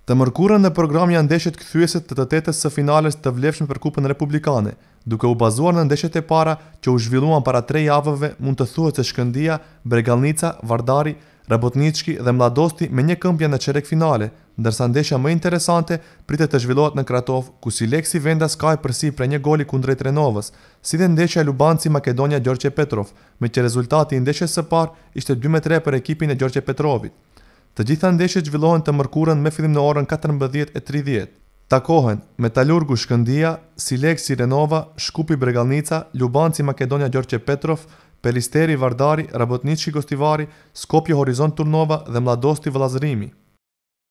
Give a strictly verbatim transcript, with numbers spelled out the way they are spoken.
Të mërkurën në program janë ndeshjet kthyese të të tetës së finales të vlefshme për Kupën Republikane, duke u bazuar në ndeshjet e para që u zhvilluan para tre javëve. Mund të thuhet se Shkëndia, Bregalnica, Vardari, Rabotnički dhe Mladosti me një këmbë janë në çerek finale, ndërsa ndeshja më interesante pritet të zhvillohet në Kratov, ku Sileksi vendas kaj përsi prej një goli kundrejt Renovës, si dhe ndeshja Lubanci Makedonia Gjorgje Petrov, me që rezultati i ndeshjes së parë ishte dy me tre për ekipin e Gjorgje Petrovit. Të gjitha ndeshjet zhvillohen të mërkurën me fillim në orën katërmbëdhjetë e tridhjetë. Takohen Metalurgu Shkëndia, Sileksi Renova, Shkupi Bregalnica, Lubanci Makedonia Gjorgje Petrov, Pelisteri Vardari, Rabotnički Gostivari, Skopje Horizont Turnova dhe Mladosti Vllazërimi.